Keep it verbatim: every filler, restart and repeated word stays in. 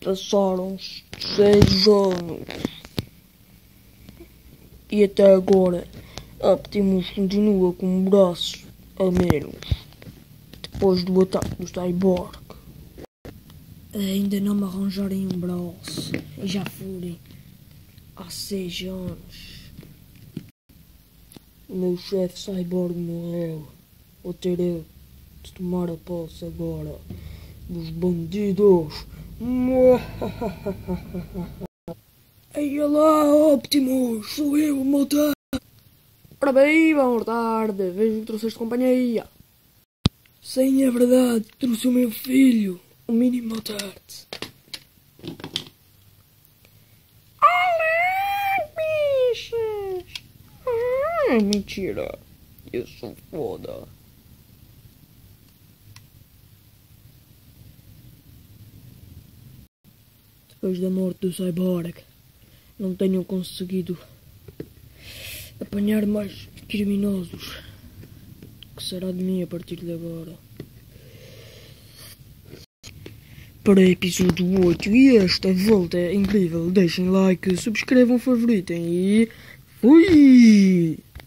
Passaram-se seis anos. E até agora, Optimus continua com um braço a menos. Depois do ataque do Cyborg. Ainda não me arranjarem um braço. E já furem há seis anos. O meu chefe Cyborg morreu. Vou ter eu de tomar a posse agora dos bandidos. Ei lá, Optimus, sou eu, Motar. Ora bem, boa tarde, vejo que trouxeste companhia. Sim, é verdade, trouxe o meu filho, o Mini Motar. Olá, bichos. Ah, mentira, eu sou foda. Depois da morte do Cyborg, não tenho conseguido apanhar mais criminosos. O que será de mim a partir de agora? Para episódio oito e esta volta é incrível, deixem like, subscrevam, favoritem e fui!